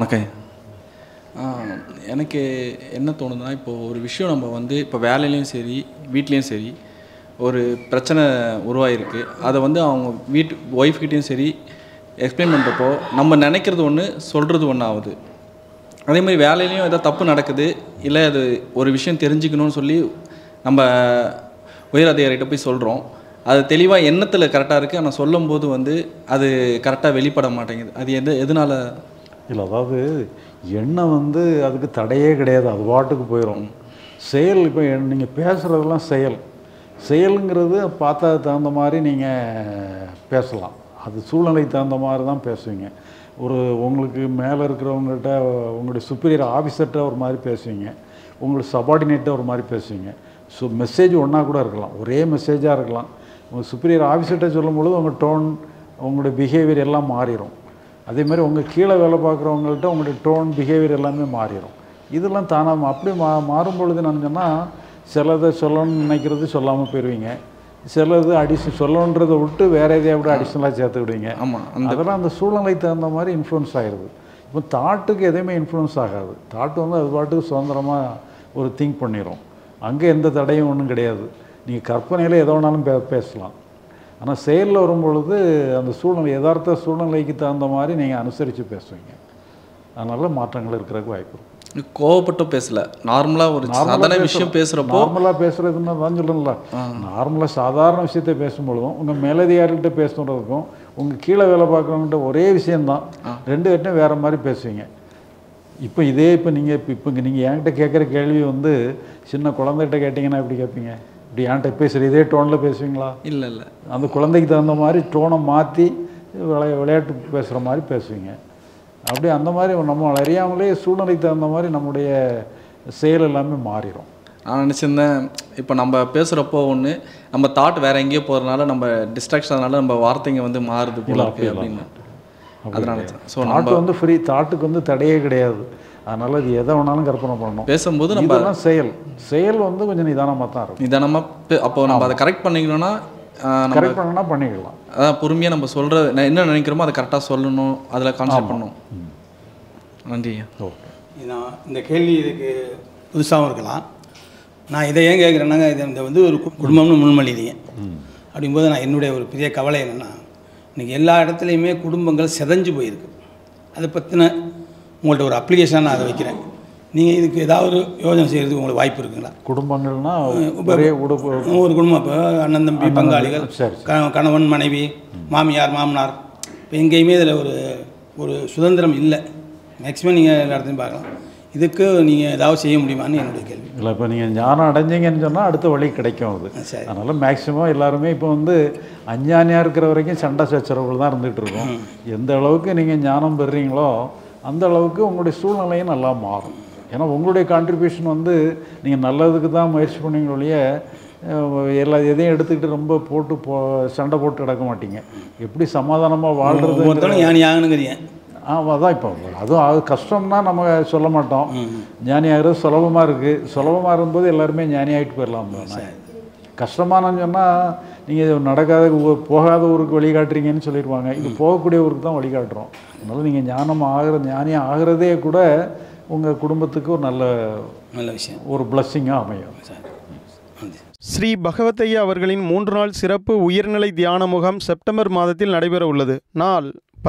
Okay. எனக்கு என்ன தோணுதுன்னா, இப்போது ஒரு விஷயம் நம்ம வந்து இப்போ வேலையிலையும் சரி வீட்லேயும் சரி ஒரு பிரச்சனை உருவாகிருக்கு. அதை வந்து அவங்க ஒய்ஃப்கிட்டையும் சரி எக்ஸ்பிளைன் பண்ணுறப்போ நம்ம நினைக்கிறது ஒன்று, சொல்கிறது ஒன்று ஆகுது. அதேமாதிரி வேலையிலையும் ஏதோ தப்பு நடக்குது, இல்லை அது ஒரு விஷயம் தெரிஞ்சுக்கணும்னு சொல்லி நம்ம உயர் அதிகாரிகிட்ட போய் சொல்கிறோம். அது தெளிவாக எண்ணத்தில் கரெக்டாக இருக்குது, ஆனால் சொல்லும்போது வந்து அது கரெக்டாக வெளிப்பட மாட்டேங்குது. அது எதனால்? இல்லை, அதாவது எண்ணம் வந்து அதுக்கு தடையே கிடையாது, அது பாட்டுக்கு போயிடும். செயல் இப்போ நீங்கள் பேசுகிறதெல்லாம் செயலுங்கிறது பார்த்தா தகுந்த மாதிரி நீங்கள் பேசலாம். அது சூழ்நிலைக்கு தகுந்த மாதிரி தான் பேசுவீங்க. உங்களுக்கு மேலே இருக்கிறவங்கள்ட்ட உங்களுடைய சுப்பீரியர் ஆஃபீஸர்கிட்ட ஒரு மாதிரி பேசுவீங்க, உங்களுக்கு சபார்டினேட்டை ஒரு மாதிரி பேசுவீங்க. மெசேஜ் ஒன்றா கூட இருக்கலாம், ஒரே மெசேஜாக இருக்கலாம். உங்கள் சுப்பீரியர் ஆஃபீஸர்கிட்ட சொல்லும் பொழுது உங்கள் டோன், உங்களுடைய பிஹேவியர் எல்லாம் மாறிடும். அதே மாதிரி உங்கள் கீழே வேலை பார்க்குறவங்கள்ட்ட உங்களுடைய டோன், பிஹேவியர் எல்லாமே மாறிடும். இதெல்லாம் தானாக அப்படி மாறும் பொழுது நான் சொன்னால், சிலதை சொல்லணும்னு நினைக்கிறது சொல்லாமல் போயிடுவீங்க, சிலது சொல்லணுன்றதை விட்டு வேறு எதையா கூட அடிஷ்னலாக சேர்த்துக்கிடுவீங்க. ஆமாம், அதெல்லாம் அந்த சூழ்நிலைக்கு தகுந்த மாதிரி இன்ஃப்ளூயன்ஸ் ஆகிடுது. இப்போ தாட்டுக்கு எதையுமே இன்ஃப்ளூயன்ஸ் ஆகாது. தாட்டு வந்து அது பாட்டுக்கு சுதந்திரமாக ஒரு திங்க் பண்ணிடும். அங்கே எந்த தடையும் ஒன்றும் கிடையாது. நீங்கள் கற்பனையில் எதோ வேணாலும் பேசலாம். ஆனால் செயலில் வரும்பொழுது அந்த யதார்த்த சூழ்நிலைக்கு தகுந்த மாதிரி நீங்கள் அனுசரித்து பேசுவீங்க. அதனால் மாற்றங்கள் இருக்கிறதுக்கு வாய்ப்பு இருக்கும். கோவப்பட்டு பேசல, நார்மலாக ஒரு சாதாரண விஷயம் பேசுகிறப்போ, நார்மலாக பேசுகிறதுன்னு தான் சொல்லணும்ல. நார்மலாக சாதாரண விஷயத்தை பேசும்பொழுதும் உங்கள் மேலதிகாரிகிட்ட பேசுகிறதுக்கும் உங்கள் கீழே வேலை பார்க்குறவங்கள்ட்ட ஒரே விஷயந்தான், ரெண்டு பேர்ட்டையும் வேறு மாதிரி பேசுவீங்க. இப்போ நீங்கள் என்கிட்ட கேட்குற கேள்வி வந்து சின்ன குழந்தைகிட்ட கேட்டிங்கன்னா எப்படி கேட்பீங்க? இப்படி என்கிட்ட பேசுகிற இதே டோனில் பேசுவீங்களா? இல்லை இல்லை, அந்த குழந்தைக்கு தகுந்த மாதிரி டோனை மாற்றி விளையாட்டு பேசுகிற மாதிரி பேசுவீங்க. அப்படி அந்த மாதிரி நம்ம அறியாமலே சூழ்நிலைக்கு தகுந்த மாதிரி நம்முடைய செயல் எல்லாமே மாறிடும். நான் நினச்சிருந்தேன், இப்போ நம்ம பேசுகிறப்போ ஒன்று, நம்ம தாட் வேறு எங்கேயோ போகிறதுனால, நம்ம டிஸ்ட்ராக்ஷனால நம்ம வார்த்தைங்க வந்து மாறுது போல இருக்குது அப்படின்னு. அதனால ஸோ தாட்டு வந்து தாட்டுக்கு வந்து தடையே கிடையாது. அதனால் அது எதை வேணாலும் கற்பனை பண்ணணும். பேசும்போது நம்ம செயல் வந்து கொஞ்சம் நிதானமாக தான் இருக்கும். நிதானமாக அப்போ நம்ம அதை கரெக்ட் பண்ணிக்கணும்னா பண்ணிக்கலாம். அதான் பொறுமையாக நம்ம என்ன நினைக்கிறோமோ அதை கரெக்டாக சொல்லணும், அதில் கான்செப்ட் பண்ணணும். நன்றி. ஓகே, நான் இந்த கேள்வி இதுக்கு புதுசாகவும் இருக்கலாம். நான் இதை ஏன் கேட்குறேன்னாங்க, இந்த வந்து ஒரு குடும்பம்னு முன்மொழிங்க. அப்படிங்கும்போது நான் என்னுடைய ஒரு பெரிய கவலை என்னென்னா, இன்றைக்கி எல்லா இடத்துலையுமே குடும்பங்கள் சிதைஞ்சு போயிருக்கு. அதை பற்றின உங்கள்கிட்ட ஒரு அப்ளிகேஷனாக நான் அதை வைக்கிறேன். நீங்கள் இதுக்கு ஏதாவது யோஜனை செய்கிறதுக்கு உங்களுக்கு வாய்ப்பு இருக்குங்களா? குடும்பங்கள்னா ஒரு குடும்பம், இப்போ அண்ணன் தம்பி பங்காளிகள், கணவன் மனைவி, மாமியார் மாமனார், இப்போ எங்கேயுமே இதில் ஒரு சுதந்திரம் இல்லை. மேக்ஸிமம் நீங்கள் எல்லா இடத்தையும் பார்க்கலாம். இதுக்கு நீங்கள் ஏதாவது செய்ய முடியுமான்னு என்னுடைய கேள்வி. இல்லை, இப்போ நீங்கள் ஞானம் அடைஞ்சிங்கன்னு சொன்னால் அடுத்த வழி கிடைக்கும் அது. அதனால் மேக்ஸிமம் எல்லாருமே இப்போ வந்து அஞ்ஞானியாக இருக்கிற வரைக்கும் சண்டை சச்சரவுகள் தான் இருந்துகிட்டு இருக்கும். எந்த அளவுக்கு நீங்கள் ஞானம் பெறுறீங்களோ அந்த அளவுக்கு உங்களுடைய சூழ்நிலையும் நல்லா மாறும். ஏன்னா உங்களுடைய கான்ட்ரிபியூஷன் வந்து நீங்கள் நல்லதுக்கு தான் முயற்சி பண்ணுவீங்க ஒழிய எதையும் எடுத்துக்கிட்டு ரொம்ப சண்டை போட்டு கிடக்க மாட்டீங்க. எப்படி சமாதானமாக வாழ்கிறது ஞானியாகணுங்கிறீங்க. அதான் இப்போ அது கஷ்டம்னா நம்ம சொல்ல மாட்டோம். ஞானியாகிறது சுலபமாக இருக்குது. சுலபமாக இருக்கும்போது எல்லாருமே ஞானியாகிட்டு போயிடலாம். கஷ்டமானு சொன்னால் நீங்கள் போகாத ஊருக்கு வழிகாட்டுறீங்கன்னு சொல்லிடுவாங்க. இது போகக்கூடிய ஊருக்கு தான் வழிகாட்டுறோம். அதனால் நீங்கள் ஞானி ஆகிறதே கூட உங்கள் குடும்பத்துக்கு ஒரு நல்ல விஷயம், ஒரு பிளஸ்ஸிங்காக அமையும். ஸ்ரீ பகவத்தையா அவர்களின் 3 நாள் சிறப்பு உயர்நிலை தியான முகாம் செப்டம்பர் மாதத்தில் நடைபெற உள்ளது. நாள்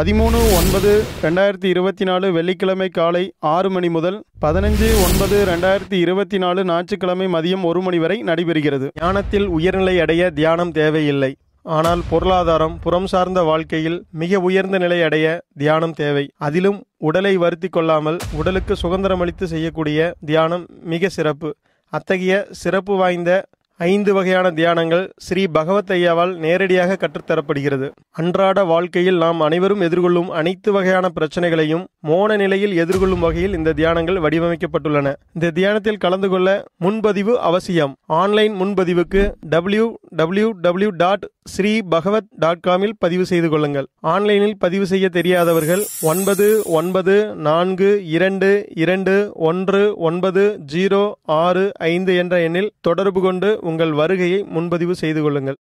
13/9/2024 வெள்ளிக்கிழமை காலை 6 மணி முதல் 15/9/2024 ஞாயிற்றுக்கிழமை மதியம் 1 மணி வரை நடைபெறுகிறது. ஞானத்தில் உயர்நிலை அடைய தியானம் தேவையில்லை. ஆனால் பொருளாதாரம், புறம் சார்ந்த வாழ்க்கையில் மிக உயர்ந்த நிலை அடைய தியானம் தேவை. அதிலும் உடலை வருத்தி கொள்ளாமல் உடலுக்கு சுதந்திரமளித்து செய்யக்கூடிய தியானம் மிக சிறப்பு. அத்தகைய சிறப்பு வாய்ந்த 5 வகையான தியானங்கள் ஸ்ரீ பகவத்தையாவால் நேரடியாக கற்றுத்தரப்படுகிறது. அன்றாட வாழ்க்கையில் நாம் அனைவரும் எதிர்கொள்ளும் அனைத்து வகையான பிரச்சனைகளையும் மோன நிலையில் எதிர்கொள்ளும் வகையில் இந்த தியானங்கள் வடிவமைக்கப்பட்டுள்ளன. இந்த தியானத்தில் கலந்து கொள்ள முன்பதிவு அவசியம். ஆன்லைன் முன்பதிவுக்கு www.sribhagavat.com பதிவு செய்து கொள்ளுங்கள். ஆன்லைனில் பதிவு செய்ய தெரியாதவர்கள் 9992219065 என்ற எண்ணில் தொடர்பு கொண்டு உங்கள் வருகையை முன்பதிவு செய்து கொள்ளுங்கள்.